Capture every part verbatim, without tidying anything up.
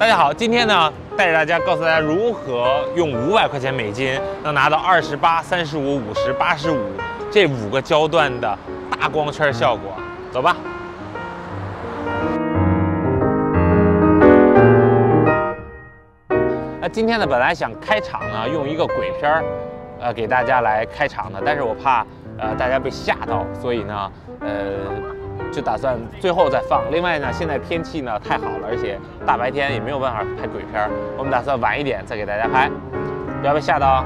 大家好，今天呢带着大家告诉大家如何用五百块钱美金能拿到二十八、三十五、五十、八十五这五个焦段的大光圈效果。走吧。那今天呢，本来想开场呢用一个鬼片儿，呃，给大家来开场的，但是我怕呃大家被吓到，所以呢，呃。 就打算最后再放。另外呢，现在天气呢太好了，而且大白天也没有办法拍鬼片，我们打算晚一点再给大家拍，不要被吓到啊。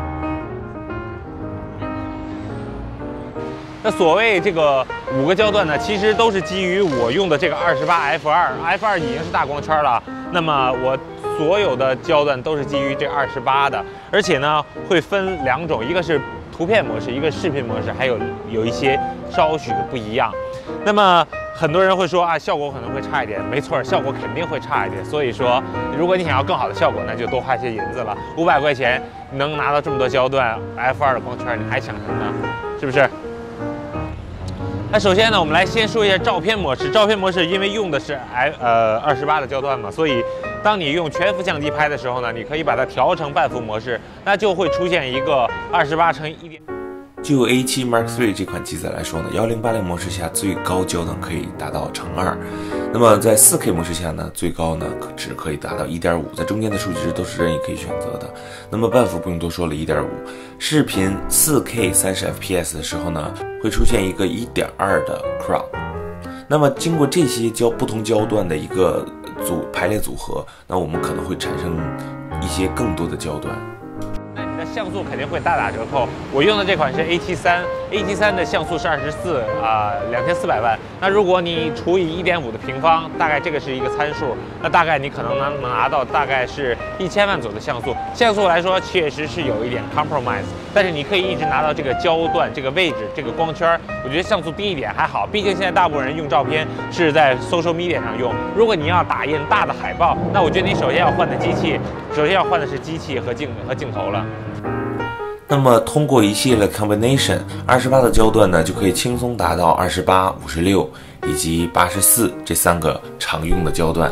那所谓这个五个焦段呢，其实都是基于我用的这个二十八 F 二 ，F 二已经是大光圈了。那么我所有的焦段都是基于这二十八的，而且呢会分两种，一个是图片模式，一个视频模式，还有有一些稍许的不一样。 那么很多人会说啊，效果可能会差一点，没错，效果肯定会差一点。所以说，如果你想要更好的效果，那就多花些银子了。五百块钱能拿到这么多焦段 F 二的光圈，你还想什么呢？是不是？那首先呢，我们来先说一下照片模式。照片模式因为用的是 I 呃二十八的焦段嘛，所以当你用全幅相机拍的时候呢，你可以把它调成半幅模式，那就会出现一个二十八乘以一点。 就 A 七 Mark 三这款机子来说呢，一零八零模式下最高焦段可以达到乘二，那么在 四 K 模式下呢，最高呢只可以达到 一点五， 在中间的数值都是任意可以选择的。那么半幅不用多说了 ，一点五。视频 四 K 三十 F P S 的时候呢，会出现一个 一点二 的 crop。那么经过这些焦不同焦段的一个组排列组合，那我们可能会产生一些更多的焦段。 像素肯定会大打折扣。我用的这款是 A 七三 ，A 七三的像素是二十四啊，两千四百万。那如果你除以一点五的平方，大概这个是一个参数，那大概你可能能能拿到大概是一千万左右的像素。像素来说，确实是有一点 compromise， 但是你可以一直拿到这个焦段、这个位置、这个光圈。我觉得像素低一点还好，毕竟现在大部分人用照片是在 social media 上用。如果你要打印大的海报，那我觉得你首先要换的机器，首先要换的是机器和镜和镜头了。 那么通过一系列 combination， 二十八的焦段呢，就可以轻松达到二十八、五十六以及八十四这三个常用的焦段。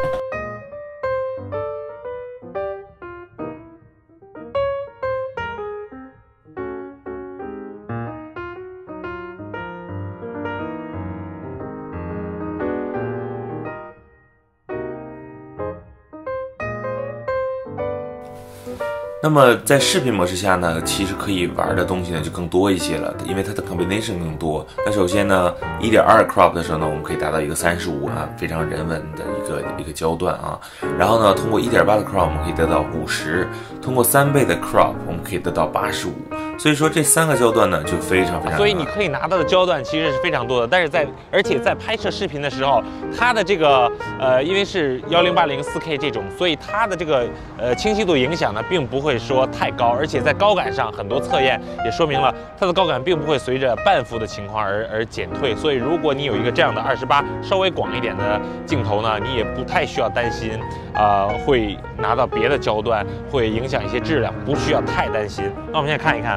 那么在视频模式下呢，其实可以玩的东西呢就更多一些了，因为它的 combination 更多。那首先呢 ，一点二 crop 的时候呢，我们可以达到一个三十五啊，非常人文的一个一个焦段啊。然后呢，通过 一点八 的 crop 我们可以得到五十，通过三倍的 crop 我们可以得到八十五。 所以说这三个焦段呢就非常非常， 所以你可以拿到的焦段其实是非常多的，但是在而且在拍摄视频的时候，它的这个呃因为是一零八零四 K 这种，所以它的这个呃清晰度影响呢并不会说太高，而且在高感上很多测验也说明了它的高感并不会随着半幅的情况而而减退，所以如果你有一个这样的二十八稍微广一点的镜头呢，你也不太需要担心啊、呃、会拿到别的焦段会影响一些质量，不需要太担心。那我们现在看一看。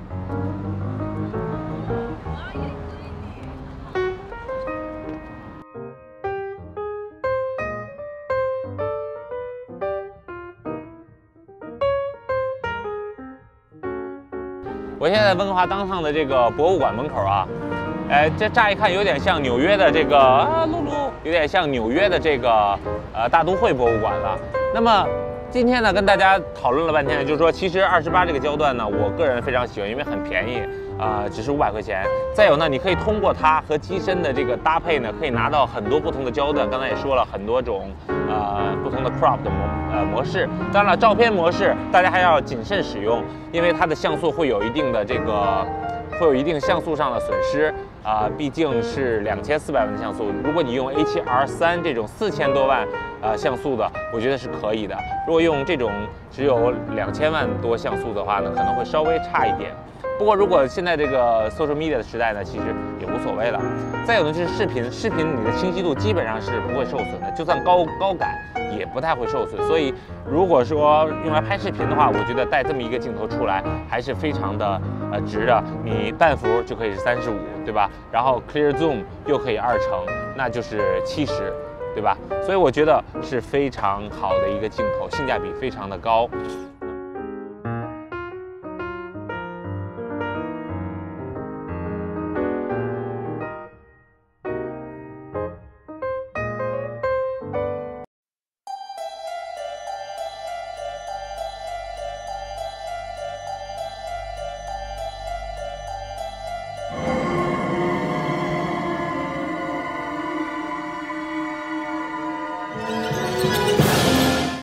我现在在温哥华当趟的这个博物馆门口啊，哎，这乍一看有点像纽约的这个啊，露露，有点像纽约的这个呃大都会博物馆了。那么今天呢，跟大家讨论了半天，就是说，其实二十八这个焦段呢，我个人非常喜欢，因为很便宜。 啊、呃，只是五百块钱。再有呢，你可以通过它和机身的这个搭配呢，可以拿到很多不同的焦段。刚才也说了很多种呃不同的 crop 的模呃模式。当然了，照片模式大家还要谨慎使用，因为它的像素会有一定的这个会有一定像素上的损失啊、呃，毕竟是两千四百万的像素。如果你用 A 七 R 三这种四千多万呃像素的，我觉得是可以的。如果用这种只有两千万多像素的话呢，可能会稍微差一点。 不过，如果现在这个 social media 的时代呢，其实也无所谓了。再有呢，就是视频，视频你的清晰度基本上是不会受损的，就算高高感也不太会受损。所以，如果说用来拍视频的话，我觉得带这么一个镜头出来还是非常的呃值的。你半幅就可以是三十五，对吧？然后 clear zoom 又可以二乘，那就是七十。 对吧？所以我觉得是非常好的一个镜头，性价比非常的高。